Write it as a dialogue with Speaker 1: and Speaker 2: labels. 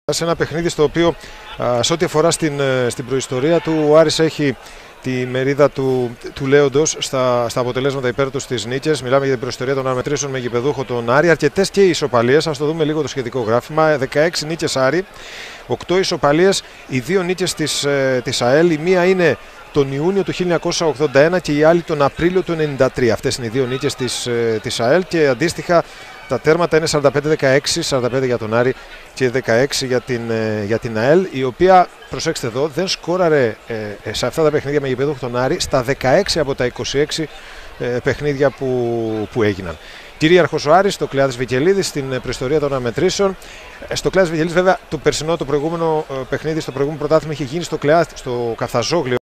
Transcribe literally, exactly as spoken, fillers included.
Speaker 1: Σε ένα παιχνίδι στο οποίο, α, σε ό,τι αφορά στην, στην προϊστορία του, ο Άρης έχει τη μερίδα του, του Λέοντος στα, στα αποτελέσματα υπέρ του στις νίκες. Μιλάμε για την προϊστορία των αναμετρήσεων με γηπεδούχο τον Άρη. Αρκετές και ισοπαλίες. Ας το δούμε λίγο το σχετικό γράφημα. δεκαέξι νίκες Άρη, οκτώ ισοπαλίες, οι δύο νίκες της, ε, της ΑΕΛ. Η μία είναι τον Ιούνιο του χίλια εννιακόσια ογδόντα ένα και η άλλη τον Απρίλιο του ενενήντα τρία. Αυτές είναι οι δύο νίκες της, ε, της ΑΕΛ και αντίστοιχα τα τέρματα είναι σαράντα πέντε δεκαέξι, σαράντα πέντε για τον Άρη και δεκαέξι για την, ε, για την ΑΕΛ, η οποία, προσέξτε εδώ, δεν σκόραρε ε, σε αυτά τα παιχνίδια με γηπεδούχο τον Άρη στα δεκαέξι από τα είκοσι έξι ε, παιχνίδια που, που έγιναν. Κυρίαρχος ο Άρης, στο Κλεάδης Βικελίδης, στην προϊστορία των αναμετρήσεων. Στο Κλεάδης Βικελίδης, βέβαια, το περσινό, το προηγούμενο ε, παιχνίδι, στο προηγούμενο πρωτάθλημα είχε γίνει στο, Κλεά, στο Καφταζόγλιο.